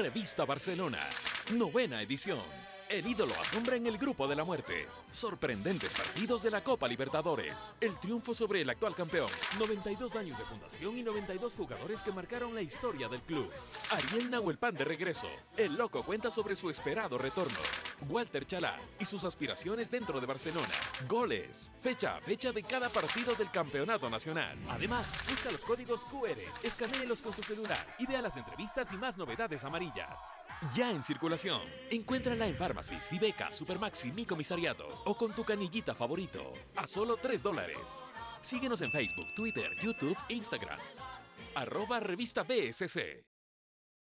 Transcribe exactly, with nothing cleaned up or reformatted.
Revista Barcelona, novena edición. El ídolo asombra en el grupo de la muerte. Sorprendentes partidos de la Copa Libertadores. El triunfo sobre el actual campeón. noventa y dos años de fundación y noventa y dos jugadores que marcaron la historia del club. Ariel Nahuelpan de regreso. El Loco cuenta sobre su esperado retorno. Walter Chalá y sus aspiraciones dentro de Barcelona. Goles, fecha a fecha de cada partido del campeonato nacional. Además, busca los códigos Q R, escanéelos con su celular y vea las entrevistas y más novedades amarillas. Ya en circulación. Encuéntrala en Pharmacies, Viveca, Supermaxi, Mi Comisariato o con tu canillita favorito a solo tres dólares. Síguenos en Facebook, Twitter, YouTube e Instagram. Arroba Revista B S C.